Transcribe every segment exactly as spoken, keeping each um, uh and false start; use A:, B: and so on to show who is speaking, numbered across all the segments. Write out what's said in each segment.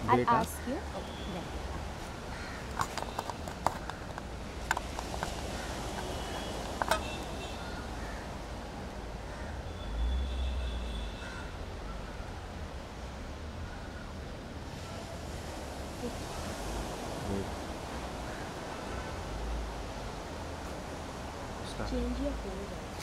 A: I'll
B: data.
A: ask you. Okay.
B: Wait. Start.
A: Change your pose.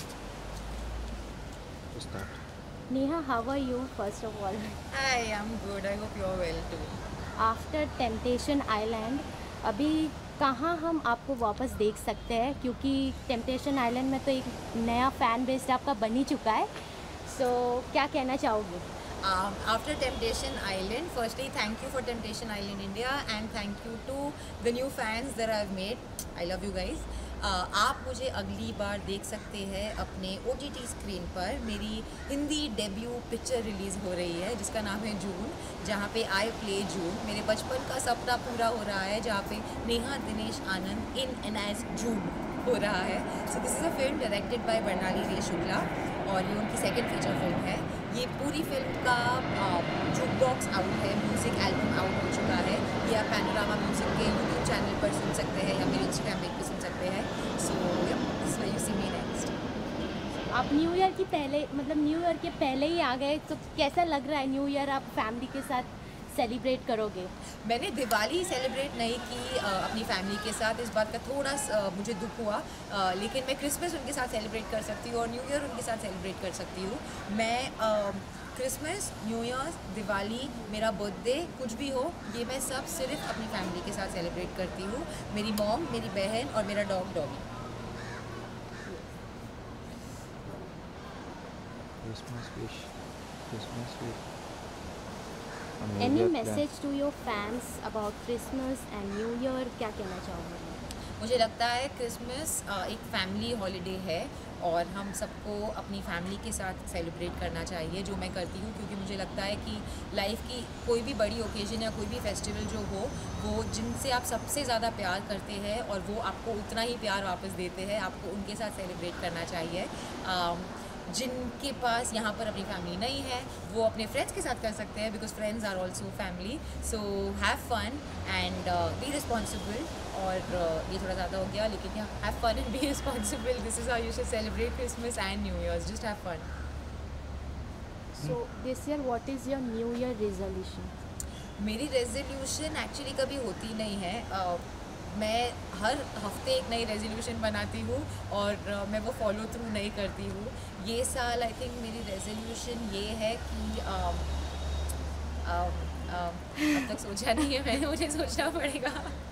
B: Start.
A: Neha, how are you first of all?
C: Hi, I'm good. I hope you're well too.
A: After temptation island अभी कहाँ हम आपको वापस देख सकते हैं, क्योंकि temptation island में तो एक नया फ़ैन बेस आपका बन ही चुका है, सो so, क्या कहना चाहोगे?
C: Um, after Temptation Island, firstly, thank you for Temptation Island India and thank you to the new fans that I've made. I love you guys. Uh, आप मुझे अगली बार देख सकते हैं अपने ओ टी टी स्क्रीन पर। मेरी हिंदी डेब्यू पिक्चर रिलीज़ हो रही है जिसका नाम है जून, जहाँ पे आई प्ले जून। मेरे बचपन का सपना पूरा हो रहा है, जहाँ पे Neha Dinesh Anand in and as June हो रहा है। So this is a film directed by Bernali Ray Shukla और ये उनकी सेकेंड फीचर फिल्म है। ये पूरी फिल्म का जूक बॉक्स आउट है, म्यूज़िक एल्बम आउट हो चुका है। ये आप पैनोरामा म्यूज़िक के यूट्यूब चैनल पर सुन सकते हैं या मेरे इंस्टाग्राम पेज पर सुन सकते हैं। So this way you see me next.
A: आप न्यू ईयर की पहले मतलब न्यू ईयर के पहले ही आ गए, तो कैसा लग रहा है न्यू ईयर आप फैमिली के साथ सेलिब्रेट करोगे?
C: मैंने दिवाली सेलिब्रेट नहीं की आ, अपनी फैमिली के साथ, इस बात का थोड़ा सा मुझे दुख हुआ, आ, लेकिन मैं क्रिसमस उनके साथ सेलिब्रेट कर सकती हूँ और न्यू ईयर उनके साथ सेलिब्रेट कर सकती हूँ। मैं क्रिसमस, न्यू ईयर, दिवाली, मेरा बर्थडे, कुछ भी हो, ये मैं सब सिर्फ अपनी फैमिली के साथ सेलिब्रेट करती हूँ। मेरी मॉम, मेरी बहन और मेरा dog doggy.
B: Christmas wish. Christmas wish.
A: Any message to your fans about Christmas and new year, क्या कहना चाहोगे?
C: मुझे लगता है क्रिसमस एक फैमिली हॉलिडे है और हम सबको अपनी फैमिली के साथ सेलिब्रेट करना चाहिए, जो मैं करती हूँ, क्योंकि मुझे लगता है कि लाइफ की कोई भी बड़ी ओकेजन या कोई भी फेस्टिवल जो हो, वो जिनसे आप सबसे ज़्यादा प्यार करते हैं और वो आपको उतना ही प्यार वापस देते हैं, आपको उनके साथ सेलिब्रेट करना चाहिए। जिनके पास यहाँ पर अपनी फैमिली नहीं है वो अपने फ्रेंड्स के साथ कर सकते हैं, because friends are also family. So have fun and be responsible. और uh, ये थोड़ा ज़्यादा हो गया, लेकिन have fun and be responsible. This is how you should celebrate Christmas and new years. Just have fun.
A: So this year what is your new year resolution?
C: मेरी resolution actually कभी होती नहीं है। uh, मैं हर हफ्ते एक नई रेजोल्यूशन बनाती हूँ और uh, मैं वो फॉलो थ्रू नहीं करती हूँ। ये साल आई थिंक मेरी रेजोल्यूशन ये है कि um, um, um, अब तक सोचा नहीं है मैंने, मुझे सोचना पड़ेगा।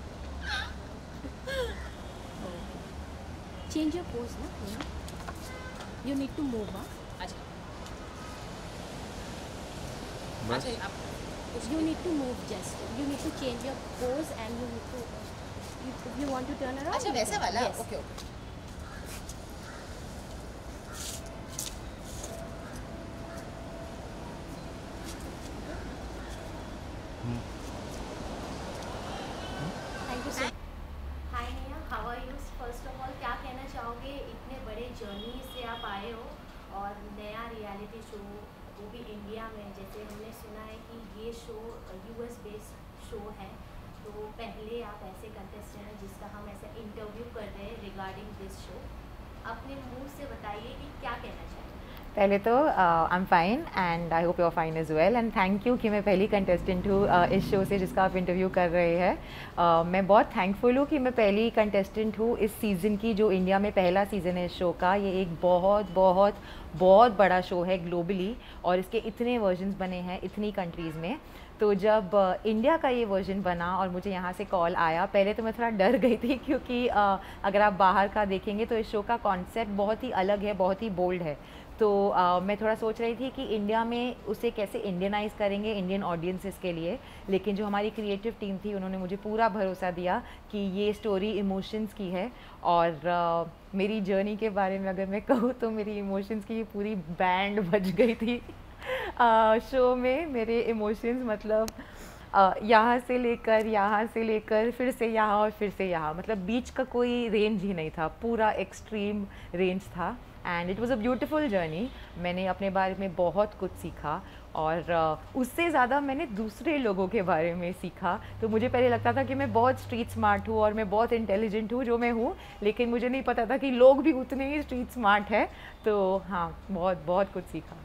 A: चेंज योर पोज ना, यू नीड टू मूव।
C: अच्छा
B: बस
C: अच्छा आप
A: You need to move just. You need to change your pose and you need to. You, if you want to turn around.
C: अच्छा
A: you
C: वैसा
A: can.
C: वाला?
A: Yes.
C: Okay okay.
A: Thank you so. Hi Neha, how are you? First of all, क्या कहना चाहोगे? इतने बड़े journey से आप आए हो और नया रियलिटी शो, वो भी इंडिया में, जैसे हमने सुना है कि ये शो यूएस बेस्ड शो है, तो पहले आप ऐसे कंटेस्टेंट हैं जिसका हम ऐसा इंटरव्यू कर रहे हैं रिगार्डिंग दिस शो। अपने मुंह से बताइए कि क्या कहना चाहिए।
D: पहले तो I am fine and I hope you are fine as well and thank you कि मैं पहली कंटेस्टेंट हूँ uh, इस शो से जिसका आप इंटरव्यू कर रहे हैं। uh, मैं बहुत थैंकफुल हूँ कि मैं पहली कंटेस्टेंट हूँ इस सीज़न की, जो इंडिया में पहला सीज़न है इस शो का। ये एक बहुत बहुत बहुत बड़ा शो है ग्लोबली और इसके इतने वर्जन्स बने हैं इतनी कंट्रीज़ में। तो जब इंडिया uh, का ये वर्जन बना और मुझे यहाँ से कॉल आया, पहले तो मैं थोड़ा डर गई थी क्योंकि uh, अगर आप बाहर का देखेंगे तो इस शो का कॉन्सेप्ट बहुत ही अलग है, बहुत ही बोल्ड है। तो uh, मैं थोड़ा सोच रही थी कि इंडिया में उसे कैसे इंडियनाइज़ करेंगे इंडियन ऑडियंसेस के लिए, लेकिन जो हमारी क्रिएटिव टीम थी उन्होंने मुझे पूरा भरोसा दिया कि ये स्टोरी इमोशंस की है। और uh, मेरी जर्नी के बारे में अगर मैं कहूँ तो मेरी इमोशंस की पूरी बैंड बज गई थी शो uh, में। मेरे इमोशंस मतलब uh, यहाँ से लेकर यहाँ से लेकर फिर से यहाँ और फिर से यहाँ, मतलब बीच का कोई रेंज ही नहीं था, पूरा एक्सट्रीम रेंज था। And it was a beautiful journey. मैंने अपने बारे में बहुत कुछ सीखा और uh, उससे ज़्यादा मैंने दूसरे लोगों के बारे में सीखा। तो मुझे पहले लगता था कि मैं बहुत स्ट्रीट स्मार्ट हूँ और मैं बहुत इंटेलिजेंट हूँ, जो मैं हूँ, लेकिन मुझे नहीं पता था कि लोग भी उतने ही स्ट्रीट स्मार्ट है। तो हाँ, बहुत बहुत कुछ सीखा।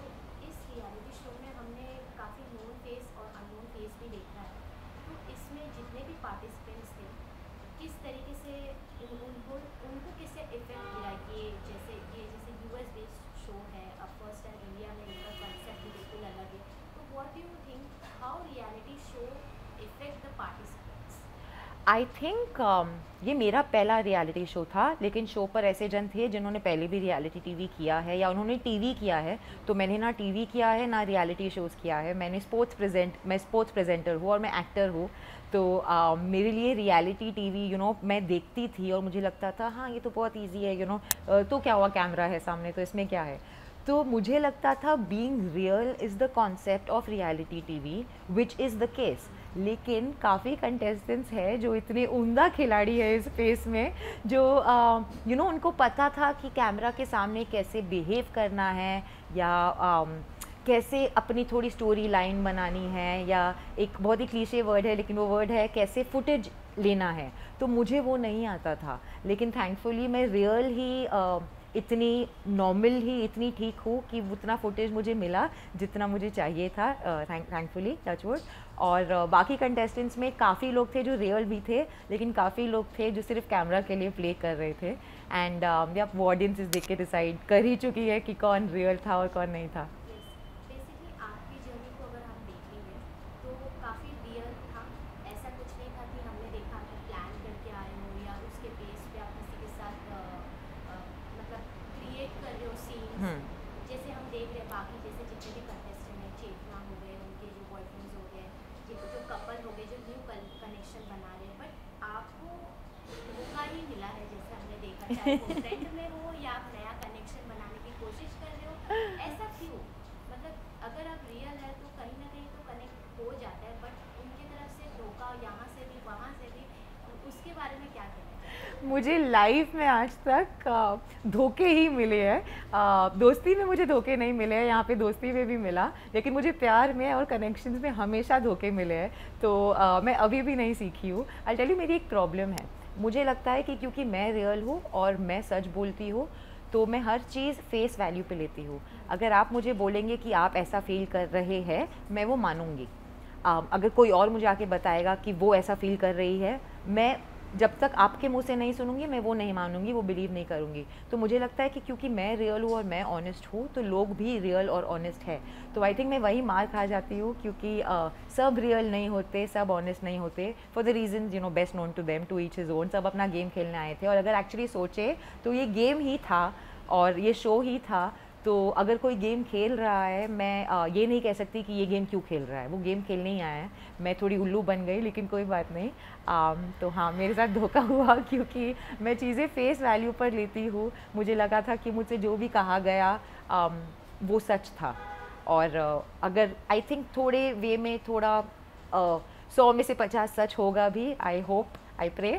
A: इस रियलिटी शो में हमने काफ़ी नोन फेस और अननोन फेस भी देखा है, तो इसमें जितने भी पार्टिसिपेंट्स थे किस तरीके से उन- उनको उनको किससे इफेक्ट गिरा कि जैसे ये जैसे यूएस बेस्ड शो है, अब फर्स्ट टाइम इंडिया में इनका कंसेप्ट भी बिल्कुल अलग है, तो what do you think how reality show effect the participants?
D: I think um, ये मेरा पहला रियलिटी शो था, लेकिन शो पर ऐसे जन थे जिन्होंने पहले भी रियलिटी टीवी किया है या उन्होंने टीवी किया है। तो मैंने ना टीवी किया है ना रियलिटी शोज़ किया है। मैंने स्पोर्ट्स प्रेजेंट मैं स्पोर्ट्स प्रेजेंटर हूँ और मैं एक्टर हूँ। तो uh, मेरे लिए रियलिटी टीवी यू नो मैं देखती थी और मुझे लगता था हाँ ये तो बहुत ईजी है, यू नो तो क्या हुआ, कैमरा है सामने तो इसमें क्या है। तो मुझे लगता था being real is the concept of reality TV which is the case. लेकिन काफ़ी कंटेस्टेंट्स हैं जो इतने उम्दा खिलाड़ी है इस स्पेस में, जो यू नो उनको पता था कि कैमरा के सामने कैसे बिहेव करना है या um, कैसे अपनी थोड़ी स्टोरी लाइन बनानी है, या एक बहुत ही क्लीशे वर्ड है लेकिन वो वर्ड है कैसे फुटेज लेना है। तो मुझे वो नहीं आता था, लेकिन थैंकफुली मैं रियल ही uh, इतनी नॉर्मल ही इतनी ठीक हूँ कि उतना फुटेज मुझे मिला जितना मुझे चाहिए था, थैंकफुली, टच वुड। और uh, बाकी कंटेस्टेंट्स में काफ़ी लोग थे जो रियल भी थे, लेकिन काफ़ी लोग थे जो सिर्फ कैमरा के लिए प्ले कर रहे थे। एंड अब वो ऑडियंसेस देख के डिसाइड कर ही चुकी है कि कौन रियल था और कौन नहीं था।
A: बेसिकली आपकी जर्नी को अगर हम देखेंगे तो काफ़ी रियल था, ऐसा कुछ नहीं था कि हमने देखा आप प्लान करके आए हो या उसके बेस पे आप किसी के साथ अ, अ, मतलब क्रिएट कर रहे हो सीन्स।
D: हम्म।
A: जैसे हम देख रहे हैं बाकी जैसे जितने भी कंटेस्टेंट हैं, चेतना हो गए, उनके जो बॉयफ्रेंड्स हो गए, जो जो कपल हो गए जो न्यू कनेक्शन बना रहे हैं, बट आपको मौका ही मिला है जैसे हमने देखा, चाहे वो फ्रेंड में हो या आप नया कनेक्शन बनाने की कोशिश कर रहे हो, ऐसा क्यों? मतलब अगर आप रियल है तो कहीं ना कहीं तो कनेक्ट हो जाता है, बट उनकी तरफ से धोखा यहाँ से भी वहाँ से भी, उसके बारे में क्या कहना चाहिए?
D: मुझे लाइफ में आज तक आ, धोखे ही मिले हैं। आ, दोस्ती में मुझे धोखे नहीं मिले हैं, यहाँ पे दोस्ती में भी मिला, लेकिन मुझे प्यार में और कनेक्शंस में हमेशा धोखे मिले हैं। तो आ, मैं अभी भी नहीं सीखी हूँ। आई टेल यू, मेरी एक प्रॉब्लम है, मुझे लगता है कि क्योंकि मैं रियल हूँ और मैं सच बोलती हूँ, तो मैं हर चीज़ फेस वैल्यू पे लेती हूँ। अगर आप मुझे बोलेंगे कि आप ऐसा फील कर रहे हैं, मैं वो मानूंगी। आ, अगर कोई और मुझे आके बताएगा कि वो ऐसा फील कर रही है, मैं जब तक आपके मुंह से नहीं सुनूंगी मैं वो नहीं मानूंगी, वो बिलीव नहीं करूंगी। तो मुझे लगता है कि क्योंकि मैं रियल हूँ और मैं ऑनेस्ट हूँ, तो लोग भी रियल और ऑनेस्ट है। तो आई थिंक मैं वही मार खा जाती हूँ, क्योंकि uh, सब रियल नहीं होते, सब ऑनेस्ट नहीं होते, for the reason you know best known to them, to each his own. सब अपना गेम खेलने आए थे, और अगर एक्चुअली सोचे तो ये गेम ही था और ये शो ही था। तो अगर कोई गेम खेल रहा है, मैं आ, ये नहीं कह सकती कि ये गेम क्यों खेल रहा है, वो गेम खेलने ही आया है। मैं थोड़ी उल्लू बन गई, लेकिन कोई बात नहीं। आ, तो हाँ, मेरे साथ धोखा हुआ, क्योंकि मैं चीज़ें फेस वैल्यू पर लेती हूँ। मुझे लगा था कि मुझसे जो भी कहा गया आ, वो सच था। और आ, अगर आई थिंक थोड़े वे में थोड़ा आ, सौ में से पचास सच होगा भी, आई होप, आई प्रे।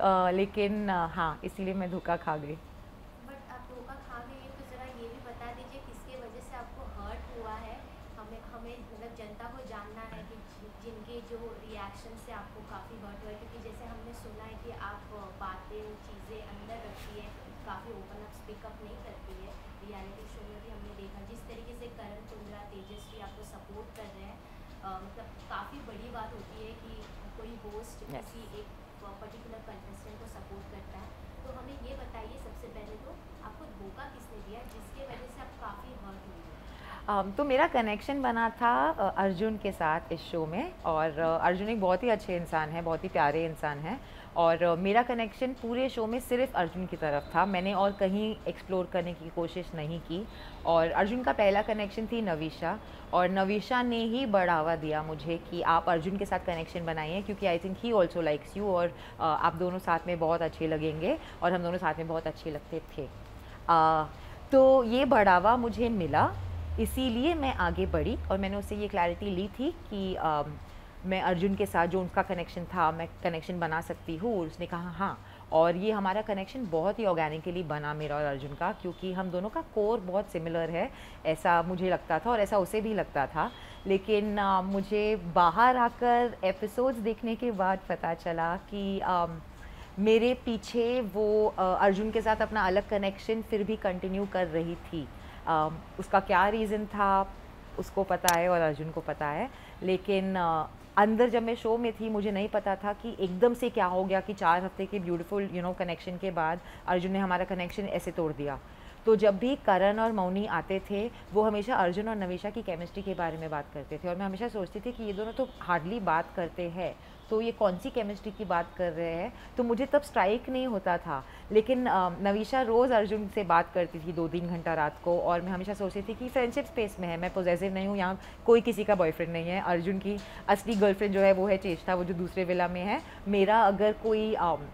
D: लेकिन आ, हाँ, इसीलिए मैं धोखा खा गई।
A: बट आप धोखा खा गए तो ज़रा ये भी बता दीजिए किसके वजह से आपको हर्ट हुआ है। हमें हमें मतलब जनता को जानना है कि जि- जिनके जो रिएक्शन से आपको काफ़ी हर्ट हुआ है, क्योंकि जैसे हमने सुना है कि आप बातें चीज़ें अंदर रखती है, काफ़ी ओपन अप स्पीकअप नहीं करती है। रियलिटी शो में भी हमने देखा जिस तरीके से करण कुंद्रा, तेजस्वी आपको सपोर्ट कर रहे हैं, अ, मतलब काफ़ी बड़ी बात होती है कि कोई होस्ट
D: Yes.
A: किसी एक पर्टिकुलर कंटेस्टेंट को सपोर्ट करता है। तो हमें ये बताइए सबसे पहले तो आपको धोखा किसने दिया जिसके वजह से आप काफ़ी हर्ट हुई हो?
D: um, तो मेरा कनेक्शन बना था uh, अर्जुन के साथ इस शो में, और uh, अर्जुन एक बहुत ही अच्छे इंसान है, बहुत ही प्यारे इंसान है, और uh, मेरा कनेक्शन पूरे शो में सिर्फ अर्जुन की तरफ था। मैंने और कहीं एक्सप्लोर करने की कोशिश नहीं की। और अर्जुन का पहला कनेक्शन थी नवीशा, और नवीशा ने ही बढ़ावा दिया मुझे कि आप अर्जुन के साथ कनेक्शन बनाइए, क्योंकि I think he also likes you, और uh, आप दोनों साथ में बहुत अच्छे लगेंगे, और हम दोनों साथ में बहुत अच्छे लगते थे। uh, तो ये बढ़ावा मुझे मिला, इसीलिए मैं आगे बढ़ी, और मैंने उससे ये क्लैरिटी ली थी कि आ, मैं अर्जुन के साथ जो उनका कनेक्शन था, मैं कनेक्शन बना सकती हूँ। उसने कहा हाँ, और ये हमारा कनेक्शन बहुत ही ऑर्गेनिकली बना मेरा और अर्जुन का, क्योंकि हम दोनों का कोर बहुत सिमिलर है, ऐसा मुझे लगता था और ऐसा उसे भी लगता था। लेकिन आ, मुझे बाहर आकर एपिसोड्स देखने के बाद पता चला कि आ, मेरे पीछे वो आ, अर्जुन के साथ अपना अलग कनेक्शन फिर भी कंटिन्यू कर रही थी। आ, उसका क्या रीज़न था उसको पता है और अर्जुन को पता है, लेकिन आ, अंदर जब मैं शो में थी मुझे नहीं पता था कि एकदम से क्या हो गया कि चार हफ्ते के ब्यूटीफुल यू नो कनेक्शन के बाद अर्जुन ने हमारा कनेक्शन ऐसे तोड़ दिया। तो जब भी करण और मौनी आते थे वो हमेशा अर्जुन और नविशा की केमिस्ट्री के बारे में बात करते थे, और मैं हमेशा सोचती थी कि ये दोनों तो हार्डली बात करते हैं, तो ये कौन सी केमिस्ट्री की बात कर रहे हैं। तो मुझे तब स्ट्राइक नहीं होता था, लेकिन नविशा रोज़ अर्जुन से बात करती थी दो तीन घंटा रात को, और मैं हमेशा सोचती थी कि फ्रेंडशिप स्पेस में है, मैं पॉजेसिव नहीं हूँ, यहाँ कोई किसी का बॉयफ्रेंड नहीं है। अर्जुन की असली गर्लफ्रेंड जो है वो है चेष्टा, वो जो दूसरे विला में है। मेरा अगर कोई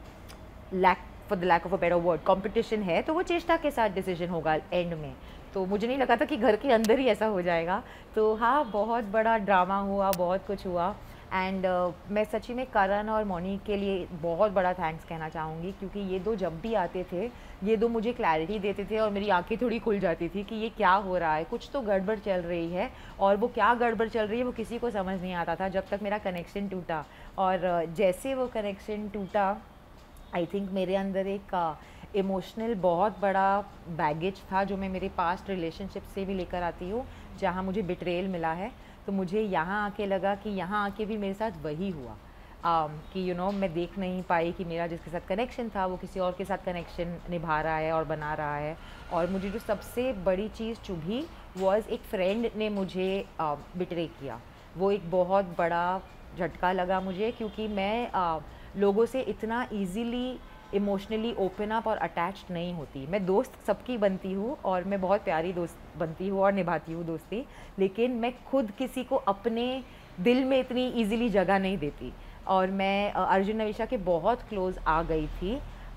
D: lack for the lack of a better word competition है तो वो चेष्टा के साथ डिसीजन होगा एंड में। तो मुझे नहीं लगा था कि घर के अंदर ही ऐसा हो जाएगा। तो हाँ, बहुत बड़ा ड्रामा हुआ, बहुत कुछ हुआ। एंड uh, मैं सच्ची में करण और मौनी के लिए बहुत बड़ा थैंक्स कहना चाहूँगी, क्योंकि ये दो जब भी आते थे ये दो मुझे क्लैरिटी देते थे और मेरी आंखें थोड़ी खुल जाती थी कि ये क्या हो रहा है, कुछ तो गड़बड़ चल रही है। और वो क्या गड़बड़ चल रही है वो किसी को समझ नहीं आता था जब तक मेरा कनेक्शन टूटा। और uh, जैसे वो कनेक्शन टूटा, आई थिंक मेरे अंदर एक इमोशनल uh, बहुत बड़ा बैगेज था जो मैं मेरे पास्ट रिलेशनशिप से भी लेकर आती हूँ, जहाँ मुझे बिट्रेल मिला है। तो मुझे यहाँ आके लगा कि यहाँ आके भी मेरे साथ वही हुआ um, कि यू you नो know, मैं देख नहीं पाई कि मेरा जिसके साथ कनेक्शन था वो किसी और के साथ कनेक्शन निभा रहा है और बना रहा है। और मुझे जो सबसे बड़ी चीज़ चुभी वॉज एक फ्रेंड ने मुझे uh, बिट्रे किया। वो एक बहुत बड़ा झटका लगा मुझे, क्योंकि मैं uh, लोगों से इतना ईजीली इमोशनली ओपन अप और अटैच्ड नहीं होती। मैं दोस्त सबकी बनती हूँ और मैं बहुत प्यारी दोस्त बनती हूँ और निभाती हूँ दोस्ती, लेकिन मैं खुद किसी को अपने दिल में इतनी इजीली जगह नहीं देती। और मैं अर्जुन नविशा के बहुत क्लोज आ गई थी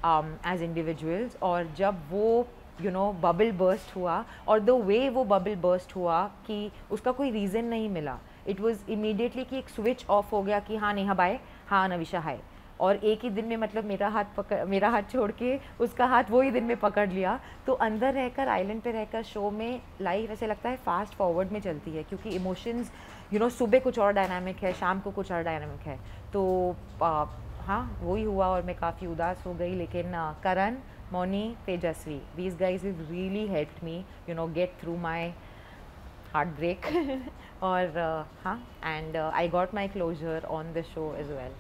D: एज इंडिविजुअल्स, और जब वो यू नो बबल बर्स्ट हुआ, और द वे वो बबल बर्स्ट हुआ कि उसका कोई रीज़न नहीं मिला, इट वॉज़ इमीडिएटली कि एक स्विच ऑफ हो गया कि हाँ नेहा बाय, हाँ नविशा हाय। और एक ही दिन में मतलब मेरा हाथ पकड़ मेरा हाथ छोड़ के उसका हाथ वो ही दिन में पकड़ लिया। तो अंदर रहकर आइलैंड पे रहकर शो में लाइफ ऐसे लगता है फास्ट फॉरवर्ड में चलती है, क्योंकि इमोशंस यू नो सुबह कुछ और डायनामिक है, शाम को कुछ और डायनामिक है। तो आ, हाँ वही हुआ और मैं काफ़ी उदास हो गई। लेकिन Karan, Mouni, Tejasswi, these guys is really helped me you know get through my heart break और हाँ, and I got my closure on the show as well.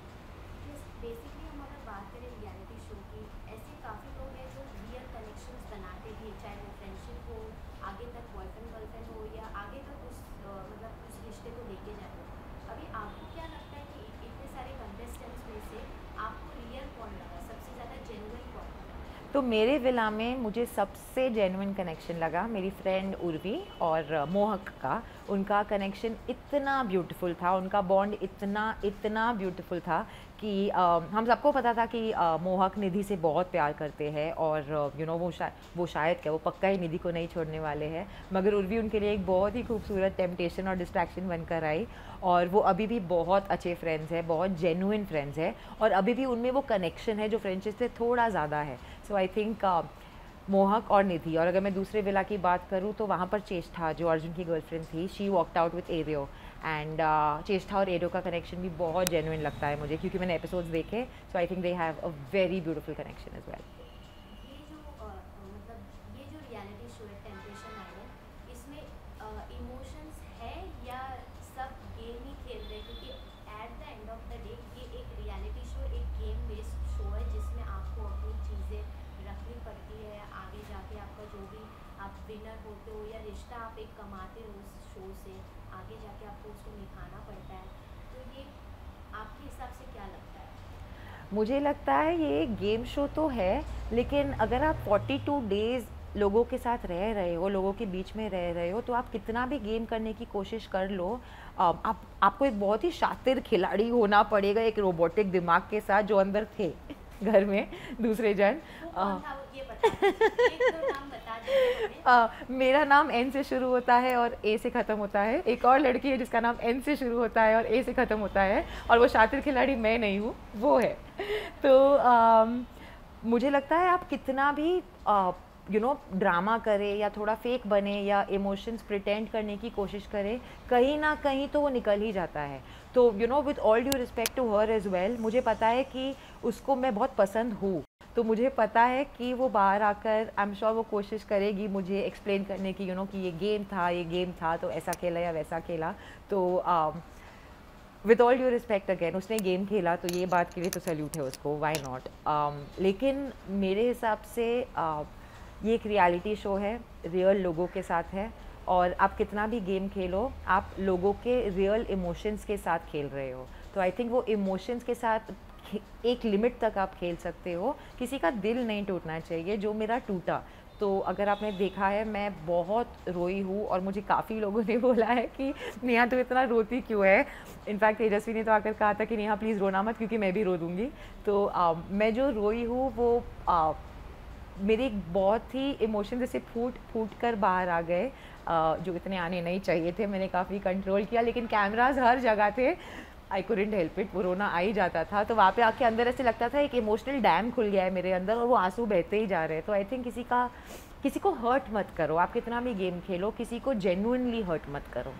A: Basically हम अगर बात करें रियलिटी शो की, ऐसे काफ़ी लोग हैं जो रियल कनेक्शंस बनाते भी, चाहे वो फ्रेंडशिप हो, आगे तक बॉयफ्रेंड गर्लफ्रेंड हो, या आगे तक उस मतलब उस रिश्ते को लेके जाए। अभी आपको क्या लगता है कि इतने सारे कंटेस्टेंट्स में से आपको रियल कौन लगा, सबसे ज़्यादा जेन्युइन कौन लगा?
D: तो मेरे विला में मुझे सबसे जेन्युइन कनेक्शन लगा मेरी फ्रेंड उर्वी और मोहक का। उनका कनेक्शन इतना ब्यूटीफुल था, उनका बॉन्ड इतना इतना ब्यूटीफुल था कि uh, हम सबको पता था कि uh, मोहक निधि से बहुत प्यार करते हैं, और you uh, know you know, वो शायद वो शायद क्या वो पक्का ही निधि को नहीं छोड़ने वाले हैं। मगर उर्वी उनके लिए एक बहुत ही खूबसूरत टेम्पटेशन और डिस्ट्रैक्शन बनकर आई, और वो अभी भी बहुत अच्छे फ्रेंड्स हैं, बहुत जेन्युइन फ्रेंड्स हैं, और अभी भी उनमें वो कनेक्शन है जो फ्रेंडशिप से थोड़ा ज़्यादा है। सो आई थिंक मोहक और निधि। और अगर मैं दूसरे विला की बात करूँ तो वहाँ पर चेष्टा जो अर्जुन की गर्लफ्रेंड थी, she walked out with Ario, and Chesta और एरियो का कनेक्शन भी बहुत जेन्युइन लगता है मुझे, क्योंकि मैंने एपिसोड्स देखे। So I think they have a very beautiful connection as well.
A: ये जो अ, मतलब ये जो रियलिटी शो है टेम्पटेशन आइलैंड, इसमें इमोशंस है या सब गेम ही खेल रहे हैं? क्योंकि at the end of the day ये एक रियलिटी शो, एक गेम बेस्ड शो है जिसमें आपको अपनी चीज़ें रखनी पड़ती है। आगे जाके आपका जो भी आप विनर होते हो या रिश्ता आप एक कमाते हो उस शो से, आगे जाके आपको उसको निभाना पड़ता है। तो ये आपके हिसाब से क्या लगता है?
D: मुझे लगता है ये गेम शो तो है, लेकिन अगर आप बयालीस डेज़ लोगों के साथ रह रहे हो, लोगों के बीच में रह रहे हो, तो आप कितना भी गेम करने की कोशिश कर लो, आप आपको एक बहुत ही शातिर खिलाड़ी होना पड़ेगा, एक रोबोटिक दिमाग के साथ जो अंदर थे घर में दूसरे जन। आ, मेरा नाम एन से शुरू होता है और ए से ख़त्म होता है। एक और लड़की है जिसका नाम एन से शुरू होता है और ए से ख़त्म होता है, और वो शातिर खिलाड़ी मैं नहीं हूँ, वो है। तो आ, मुझे लगता है आप कितना भी यू नो ड्रामा करें या थोड़ा फेक बने या इमोशंस प्रिटेंड करने की कोशिश करें, कहीं ना कहीं तो वो निकल ही जाता है। तो you know with all due respect to her as well, मुझे पता है कि उसको मैं बहुत पसंद हूँ, तो मुझे पता है कि वो बाहर आकर आई एम श्योर वो कोशिश करेगी मुझे एक्सप्लेन करने की, यू नो कि ये गेम था, ये गेम था तो ऐसा खेला या वैसा खेला। तो with all due respect again, उसने गेम खेला तो ये बात के लिए तो सैल्यूट है उसको, व्हाई नॉट। लेकिन मेरे हिसाब से uh, ये एक रियलिटी शो है, रियल लोगों के साथ है, और आप कितना भी गेम खेलो आप लोगों के रियल इमोशंस के साथ खेल रहे हो। तो आई थिंक वो इमोशंस के साथ एक लिमिट तक आप खेल सकते हो, किसी का दिल नहीं टूटना चाहिए, जो मेरा टूटा। तो अगर आपने देखा है मैं बहुत रोई हूँ और मुझे काफ़ी लोगों ने बोला है कि नेहा तू इतना रोती क्यों है। इनफैक्ट तेजस्वी ने तो आकर कहा था कि नेहा प्लीज़ रोना मत क्योंकि मैं भी रो दूँगी। तो आ, मैं जो रोई हूँ वो आ, मेरे बहुत ही इमोशन जैसे फूट फूट कर बाहर आ गए, जो इतने आने नहीं चाहिए थे। मैंने काफ़ी कंट्रोल किया लेकिन कैमराज हर जगह थे, आई कुडंट हेल्प इट, वो रोना आ ही जाता था। तो वहाँ पे आके अंदर ऐसे लगता था एक इमोशनल डैम खुल गया है मेरे अंदर और वो आंसू बहते ही जा रहे हैं। तो आई थिंक किसी का किसी को हर्ट मत करो, आप कितना भी गेम खेलो, किसी को जेन्युइनली हर्ट मत करो।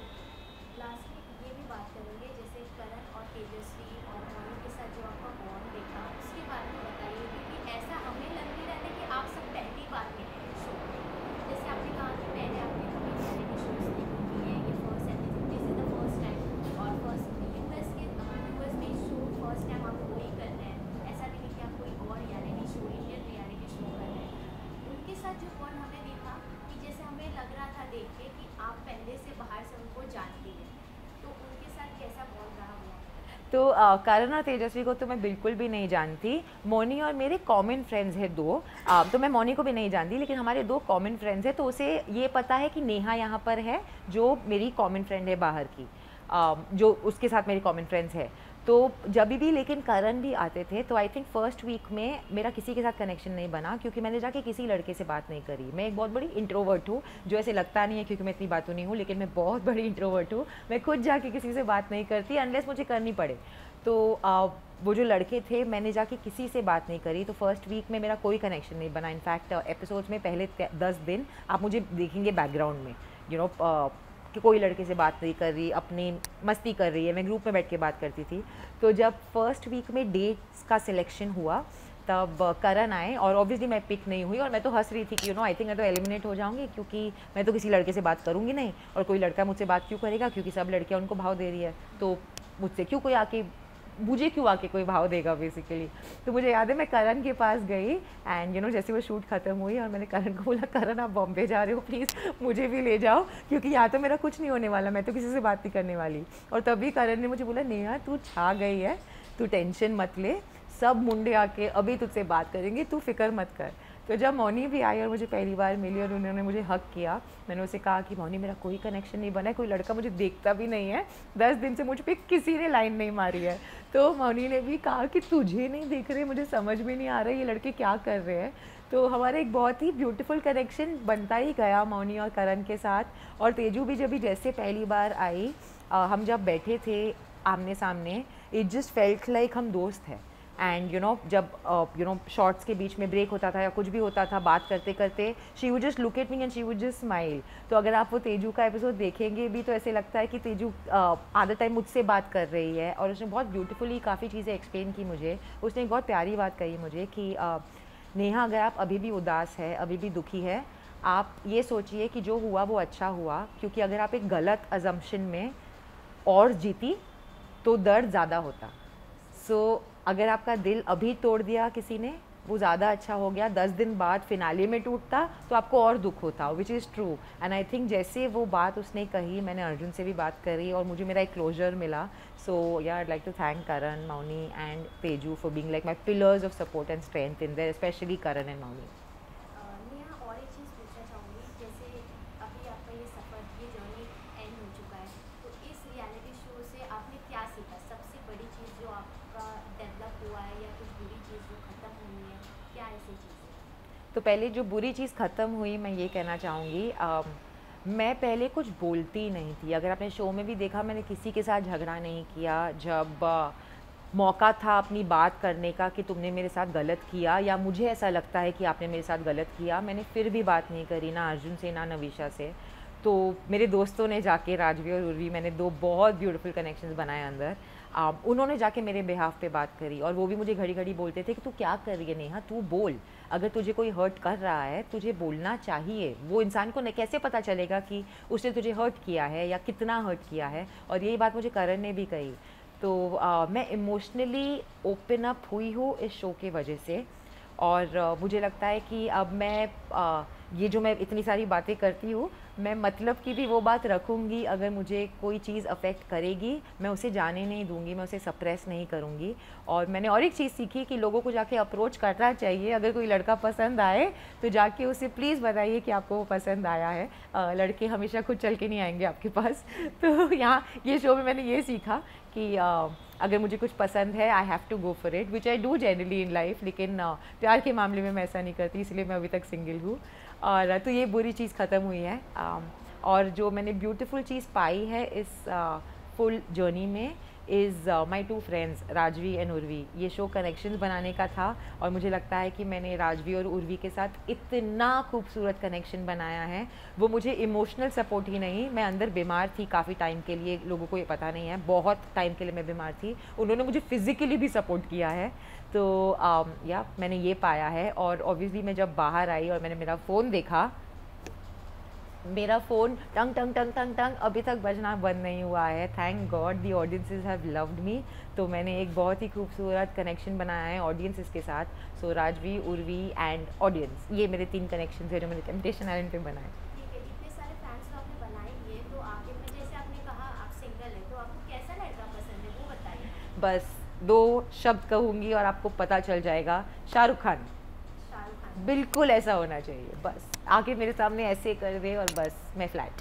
A: लास्टली ये भी बात करेंगे जैसे करण और तेजस्वी और मोनू के साथ जो आपका बॉन्ड देखा उसके बारे में बताइए, क्योंकि ऐसा हमें लग नहीं रहा था कि आप सब पहली बार मिले हैं शो। जैसे आपने कहा कि पहले आपने कभी रियलिटी शोज नहीं की है, ये first episode this is the first time, और फर्स्ट यूएस के यूएस में शो फर्स्ट टाइम आप वही कर रहे हैं, ऐसा नहीं कि आप कोई और reality show Indian reality show कर रहे हैं। उनके साथ जो बॉन्ड हमें देखा कि जैसे हमें लग रहा था देख के कि आप पहले से बाहर से उनको जानती हैं, तो उनके साथ कैसा बॉन्ड रहा हुआ?
D: तो करण और तेजस्वी को तो मैं बिल्कुल भी नहीं जानती। मोनी और मेरे कॉमन फ्रेंड्स हैं दो, आ, तो मैं मोनी को भी नहीं जानती लेकिन हमारे दो कॉमन फ्रेंड्स हैं, तो उसे ये पता है कि नेहा यहाँ पर है जो मेरी कॉमन फ्रेंड है बाहर की, आ, जो उसके साथ मेरी कॉमन फ्रेंड्स है। तो जब भी लेकिन करण भी आते थे तो आई थिंक फर्स्ट वीक में मेरा किसी के साथ कनेक्शन नहीं बना क्योंकि मैंने जाके किसी लड़के से बात नहीं करी। मैं एक बहुत बड़ी इंट्रोवर्ट हूँ, जो ऐसे लगता नहीं है क्योंकि मैं इतनी बातों नहीं हूँ, लेकिन मैं बहुत बड़ी इंट्रोवर्ट हूँ। मैं खुद जाके किसी से बात नहीं करती अनलेस मुझे करनी पड़े। तो आ, वो जो लड़के थे मैंने जाके किसी से बात नहीं kari, तो फर्स्ट वीक में मेरा कोई कनेक्शन नहीं बना। इनफैक्ट एपिसोड्स में पहले दस दिन आप मुझे देखेंगे बैकग्राउंड में यू नो कि कोई लड़के से बात नहीं कर रही, अपनी मस्ती कर रही है, मैं ग्रुप में बैठ के बात करती थी। तो जब फर्स्ट वीक में डेट्स का सिलेक्शन हुआ तब करण आए और ऑब्वियसली मैं पिक नहीं हुई और मैं तो हंस रही थी कि यू नो आई थिंक मैं तो एलिमिनेट हो जाऊंगी क्योंकि मैं तो किसी लड़के से बात करूंगी नहीं और कोई लड़का मुझसे बात क्यों करेगा क्योंकि सब लड़कियां उनको भाव दे रही है, तो मुझसे क्यों कोई आके मुझे क्यों आके कोई भाव देगा बेसिकली। तो मुझे याद है मैं करण के पास गई एंड यू नो जैसे वो शूट ख़त्म हुई और मैंने करण को बोला करण आप बॉम्बे जा रहे हो प्लीज़ मुझे भी ले जाओ क्योंकि यहाँ तो मेरा कुछ नहीं होने वाला, मैं तो किसी से बात नहीं करने वाली। और तभी करण ने मुझे बोला नेहा तू छा गई है, तू टेंशन मत ले, सब मुंडे आके अभी तुझसे बात करेंगे, तू फिक्र मत कर। तो जब मौनी भी आई और मुझे पहली बार मिली और उन्होंने मुझे हक किया, मैंने उसे कहा कि मौनी मेरा कोई कनेक्शन नहीं बना है, कोई लड़का मुझे देखता भी नहीं है, दस दिन से मुझ पर किसी ने लाइन नहीं मारी है। तो मौनी ने भी कहा कि तुझे नहीं देख रहे, मुझे समझ में नहीं आ रहा है ये लड़के क्या कर रहे हैं। तो हमारा एक बहुत ही ब्यूटीफुल कनेक्शन बनता ही गया मौनी और करण के साथ। और तेजू भी जब भी जैसे पहली बार आई, आ, हम जब बैठे थे आमने सामने, इट जस्ट फेल्ट लाइक हम दोस्त हैं। एंड यू नो जब यू नो शॉर्ट्स के बीच में ब्रेक होता था या कुछ भी होता था बात करते करते, she would just look at me and she would just smile. तो अगर आप वो तेजू का एपिसोड देखेंगे भी तो ऐसे लगता है कि तेजू uh, आधा टाइम मुझसे बात कर रही है और उसने बहुत ब्यूटीफुली काफ़ी चीज़ें एक्सप्लेन की मुझे। उसने एक बहुत प्यारी बात कही मुझे कि uh, नेहा अगर आप अभी भी उदास है, अभी भी दुखी है, आप ये सोचिए कि जो हुआ वो अच्छा हुआ, क्योंकि अगर आप एक गलत अजम्पशन में और जीती तो दर्द ज़्यादा होता। सो so, अगर आपका दिल अभी तोड़ दिया किसी ने, वो ज़्यादा अच्छा हो गया, दस दिन बाद फिनाले में टूटता तो आपको और दुख होता, which is true. And I think जैसे वो बात उसने कही, मैंने अर्जुन से भी बात करी और मुझे मेरा एक क्लोजर मिला। So yeah I like to thank Karan, Mouni and Teju for being like my pillars of support and strength in there, specially Karan and Mouni.
A: Neha और एक चीज़ पूछना चाहूँगी, जैसे अभी आपका ये सफ़र, ये जर्नी एंड हो चुका है, तो इस रियलिटी शो से आपने क्या सीखा? सबसे बड़ी चीज़ जो आपका डेवलप हुआ है या कुछ बुरी चीज़ जो ख़त्म हुई है, क्या ऐसी चीज़?
D: तो पहले जो बुरी चीज़ ख़त्म हुई मैं ये कहना चाहूँगी, मैं पहले कुछ बोलती नहीं थी। अगर आपने शो में भी देखा मैंने किसी के साथ झगड़ा नहीं किया। जब मौका था अपनी बात करने का कि तुमने मेरे साथ गलत किया या मुझे ऐसा लगता है कि आपने मेरे साथ गलत किया, मैंने फिर भी बात नहीं करी, ना अर्जुन से ना नवीशा से। तो मेरे दोस्तों ने जाके, राजवी और उर्वी, मैंने दो बहुत ब्यूटीफुल कनेक्शंस बनाए अंदर, आ, उन्होंने जाके मेरे बिहाफ पे बात करी और वो भी मुझे घड़ी घड़ी बोलते थे कि तू क्या कर रही है नेहा, तू बोल, अगर तुझे कोई हर्ट कर रहा है तुझे बोलना चाहिए। वो इंसान को न कैसे पता चलेगा कि उसने तुझे हर्ट किया है या कितना हर्ट किया है। और यही बात मुझे करण ने भी कही। तो आ, मैं इमोशनली ओपन अप हुई हूँ इस शो के वजह से। और आ, मुझे लगता है कि अब मैं आ, ये जो मैं इतनी सारी बातें करती हूँ, मैं मतलब की भी वो बात रखूँगी। अगर मुझे कोई चीज़ अफेक्ट करेगी मैं उसे जाने नहीं दूँगी, मैं उसे सप्रेस नहीं करूँगी। और मैंने और एक चीज़ सीखी कि लोगों को जाके अप्रोच करना चाहिए। अगर कोई लड़का पसंद आए तो जाके उसे प्लीज़ बताइए कि आपको वो पसंद आया है। आ, लड़के हमेशा खुद चल के नहीं आएंगे आपके पास। तो यहाँ ये शो में मैंने ये सीखा कि आ, अगर मुझे कुछ पसंद है I have to go for it, which I do generally in life. लेकिन uh, प्यार के मामले में मैं ऐसा नहीं करती, इसलिए मैं अभी तक सिंगल हूँ। और uh, तो ये बुरी चीज़ ख़त्म हुई है। um, और जो मैंने ब्यूटीफुल चीज़ पाई है इस फुल uh, जर्नी में is my two friends Rajvi and Urvi. ये शो कनेक्शंस बनाने का था और मुझे लगता है कि मैंने राजवी और उर्वी के साथ इतना खूबसूरत कनेक्शन बनाया है। वो मुझे इमोशनल सपोर्ट ही नहीं, मैं अंदर बीमार थी काफ़ी टाइम के लिए, लोगों को ये पता नहीं है, बहुत टाइम के लिए मैं बीमार थी, उन्होंने मुझे फिज़िकली भी सपोर्ट किया है। तो um, या मैंने ये पाया है। और ऑब्वियसली मैं जब बाहर आई और मैंने मेरा फ़ोन देखा, मेरा फ़ोन टंग टंग टंग टंग टंग अभी तक बजना बंद नहीं हुआ है। Thank God the audiences have loved me. तो मैंने एक बहुत ही खूबसूरत कनेक्शन बनाया है ऑडियंसेस के साथ। So Rajvi, Urvi and audience, ये मेरे तीन कनेक्शन है जो मैंने टेम्पटेशन आइलैंड पे बनाए।
A: ठीक है, इतने सारे फैंस तो आपने बनाए ही है, तो आगे में जैसे आपने कहा आप सिंगल है, तो आपको कैसा लड़का पसंद है वो बताइए।
D: बस दो शब्द कहूँगी और आपको पता चल जाएगा, शाहरुख खान।
A: शाहरुख खान।
D: बिल्कुल ऐसा होना चाहिए, बस आके मेरे सामने ऐसे कर दे और बस मैं फ्लैट।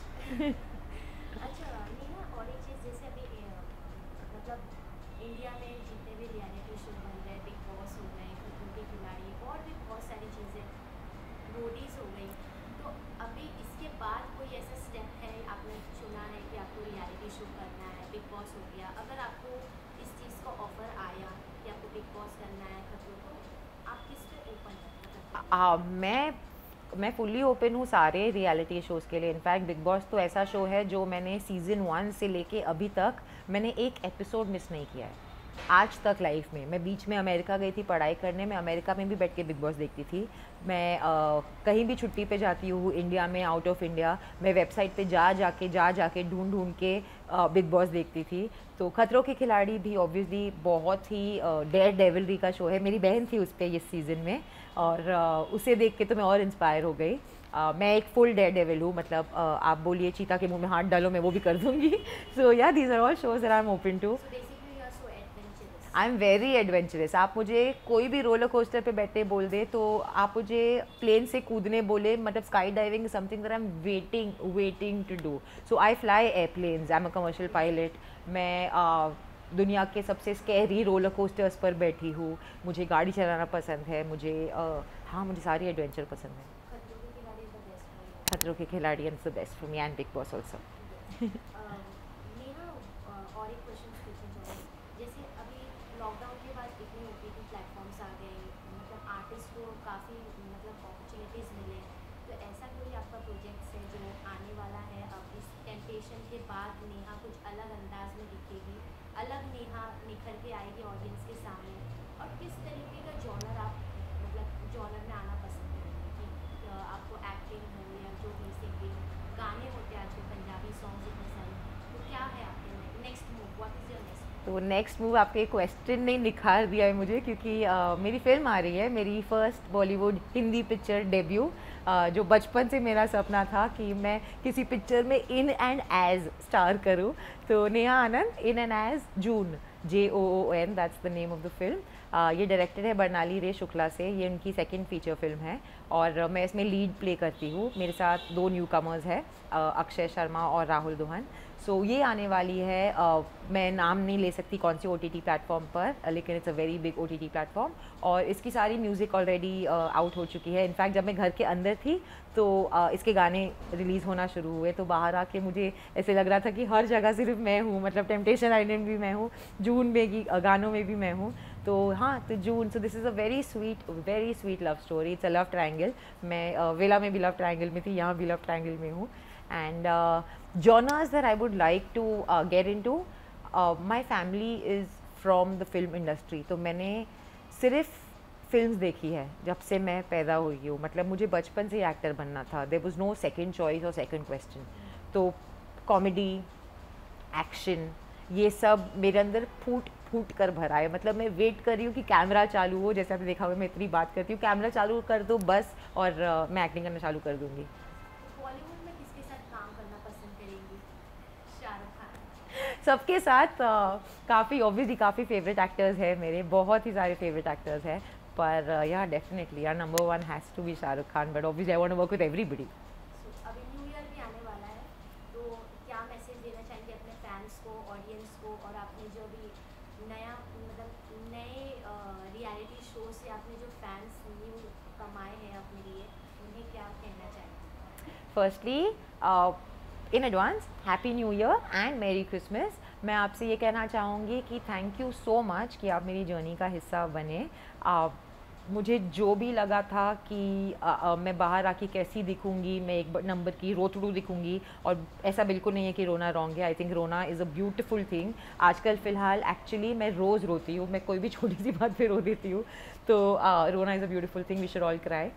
A: अच्छा नेहा, और एक चीज़ जैसे अभी अ, मतलब इंडिया में जितने भी रियलिटी शो बन रहे, बिग बॉस हो गए, खतरों के खिलाड़ी, और भी बहुत सारी चीज़ें, रोडीज हो गई, तो अभी इसके बाद कोई ऐसा स्टेप है आपने चुना है कि आपको रियलिटी शो करना है? बिग बॉस हो गया, अगर आपको इस चीज़ का ऑफर आया कि आपको बिग बॉस करना है, खतरों, तो आप किस पे ओपन है?
D: आ, मैं मैं फुल्ली ओपन हूँ सारे रियलिटी शोज़ के लिए। इनफैक्ट बिग बॉस तो ऐसा शो है जो मैंने सीज़न वन से लेके अभी तक मैंने एक एपिसोड मिस नहीं किया है आज तक लाइफ में। मैं बीच में अमेरिका गई थी पढ़ाई करने, मैं अमेरिका में भी बैठ के बिग बॉस देखती थी। मैं आ, कहीं भी छुट्टी पे जाती हूँ इंडिया में, आउट ऑफ इंडिया, मैं वेबसाइट पे जा जाके जा जाके ढूंढ ढूंढ के बिग बॉस देखती थी। तो खतरों के खिलाड़ी भी ऑब्वियसली बहुत ही डेयर डेविलरी का शो है। मेरी बहन थी उस पर इस सीज़न में और आ, उसे देख के तो मैं और इंस्पायर हो गई। Uh, मैं एक फुल डेयर डेविल हूँ, मतलब uh, आप बोलिए चीता के मुंह में हाथ डालो मैं वो भी कर दूँगी। So yeah these are all shows that I am open to.
A: So basically you are so adventurous.
D: I am very adventurous. आप मुझे कोई भी रोलर कोस्टर पे बैठे बोल दे, तो आप मुझे प्लेन से कूदने बोले, मतलब sky diving something that I am waiting waiting to do. So I fly airplanes, I am a commercial pilot. मैं uh, दुनिया के सबसे स्कैरी रोलर कोस्टर्स पर बैठी हूँ। मुझे गाड़ी चलाना पसंद है, मुझे uh, हाँ मुझे सारी एडवेंचर पसंद है।
A: खतरों के खिलाड़ी is the best for you.
D: Khatron Ke Khiladi is the best for me and Bigg Boss also.
A: अ, नेहा, अ, और एक क्वेश्चन पूछना चाहूँगी, जैसे अभी लॉकडाउन के बाद इतने ओ टी टी प्लेटफॉर्म्स आ गए, मतलब आर्टिस्ट को काफ़ी मतलब अपॉर्चुनिटीज़ मिले, तो ऐसा कोई आपका प्रोजेक्ट्स है जो आने वाला है? अब इस टेम्पटेशन के बाद नेहा कुछ अलग अंदाज में दिखेगी, अलग नेहा निखर के आएगी ऑडियंस के सामने, और किस तरीके का जॉनर आप मतलब जॉनर में आना पसंद करेंगे कि अ, आपको एक्टिंग हो या जो भी सिंगिंग, गाने होते हैं आजकल पंजाबी सॉन्ग्स इतने सारे, तो क्या है आपके next move, what is your next?
D: तो नेक्स्ट मूव आपके क्वेश्चन ने निखार दिया है मुझे, क्योंकि uh, मेरी फिल्म आ रही है, मेरी first Bollywood Hindi picture debut, uh, जो बचपन से मेरा सपना था कि मैं किसी पिक्चर में इन एंड एज स्टार करूं। तो Neha Anand in and as Joon, J O O N, that's the name of the film. ये डायरेक्टेड है बर्नाली रे शुक्ला से, ये उनकी सेकंड फीचर फिल्म है और uh, मैं इसमें लीड प्ले करती हूँ। मेरे साथ दो न्यू कमर्स है, uh, अक्षय शर्मा और राहुल दोहन। सो so, ये आने वाली है, uh, मैं नाम नहीं ले सकती कौन सी ओ टी टी प्लेटफॉर्म पर, लेकिन it's a very big O T T platform, और इसकी सारी म्यूज़िक ऑलरेडी आउट हो चुकी है। इनफैक्ट जब मैं घर के अंदर थी तो uh, इसके गाने रिलीज़ होना शुरू हुए, तो बाहर आके मुझे ऐसे लग रहा था कि हर जगह सिर्फ मैं हूँ, मतलब टेम्पटेशन आइलैंड भी मैं हूँ, जून में भी गानों में भी मैं हूँ। तो हाँ, तो Joon, so this is a very sweet very sweet love story, it's a love triangle. मैं uh, वेला में भी लव ट्रायंगल में थी, यहाँ भी लव ट्रायंगल में हूँ। And genres that I would like to uh, get into, uh, my family is from the film industry, तो मैंने सिर्फ फिल्म्स देखी है जब से मैं पैदा हुई हूँ, मतलब मुझे बचपन से ही एक्टर बनना था, there was no second choice और सेकंड क्वेश्चन। तो कॉमेडी, एक्शन, ये सब मेरे अंदर फूट फूट कर भरा है, मतलब मैं वेट कर रही हूँ कि कैमरा चालू हो, जैसे आपने देखा होगा मैं इतनी बात करती हूँ, कैमरा चालू कर दो बस और uh, मैं एक्टिंग करना चालू कर दूँगी।
A: बॉलीवुड में किसके साथ काम करना पसंद करेंगी? शाहरुख खान?
D: सबके साथ, काफ़ी ऑब्वियसली काफ़ी फेवरेट एक्टर्स हैं मेरे, बहुत ही सारे फेवरेट एक्टर्स हैं, पर या डेफिनेटली यार number one has to be Shahrukh Khan, but obviously I want to work with everybody.
A: So, अभी न्यू ईयर भी आने वाला है, तो क्या मैसेज देना चाहेंगे अपने फैंस को, ऑडियंस को, और आपने जो भी नया मतलब नए रियलिटी शो से आपने जो फैंस न्यू कमाए हैं अपने लिए, उन्हें क्या कहना चाहेंगे?
D: Firstly in advance happy new year and merry Christmas. मैं आपसे ये कहना चाहूँगी कि थैंक यू सो मच कि आप मेरी जर्नी का हिस्सा बने। uh, मुझे जो भी लगा था कि आ, आ, मैं बाहर आके कैसी दिखूंगी, मैं एक नंबर की रोतड़ू दिखूंगी, और ऐसा बिल्कुल नहीं है कि रोना रॉन्ग है। आई थिंक रोना इज़ अ ब्यूटिफुल थिंग। आजकल फ़िलहाल एक्चुअली मैं रोज़ रोती हूँ, मैं कोई भी छोटी सी बात पे रो देती हूँ, तो आ, रोना is a beautiful thing, we should all cry.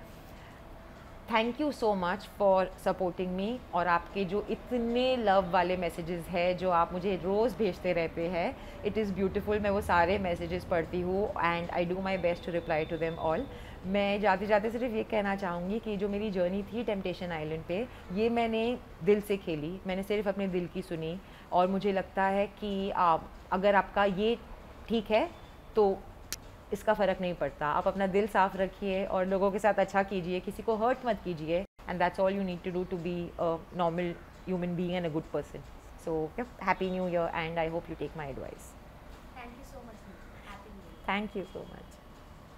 D: Thank you so much for supporting me, और आपके जो इतने लव वाले मैसेजेस हैं जो आप मुझे रोज़ भेजते रहते हैं, इट इज़ ब्यूटीफुल। मैं वो सारे मैसेजेस पढ़ती हूँ and I do my best to reply to them all. मैं जाते जाते सिर्फ ये कहना चाहूँगी कि जो मेरी जर्नी थी टेम्पटेशन आइलैंड पे, ये मैंने दिल से खेली, मैंने सिर्फ अपने दिल की सुनी, और मुझे लगता है कि आप अगर आपका ये ठीक है तो इसका फ़र्क नहीं पड़ता। आप अपना दिल साफ़ रखिए और लोगों के साथ अच्छा कीजिए, किसी को हर्ट मत कीजिए, and that's all you need to do to be a normal human being and a good person. So happy new year and I hope you take my advice.
A: Thank you so much. Happy new year.
D: Thank you so much.